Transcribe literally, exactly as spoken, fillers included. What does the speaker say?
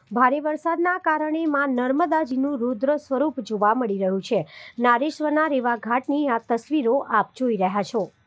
ભારે વરસાદના કારણે માં નર્મદાજીનું રુદ્ર સ્વરૂપ જોવા મળી રહ્યું છે। નારેશ્વરના રેવા ઘાટની આ તસવીરો આપ જોઈ રહ્યા છો।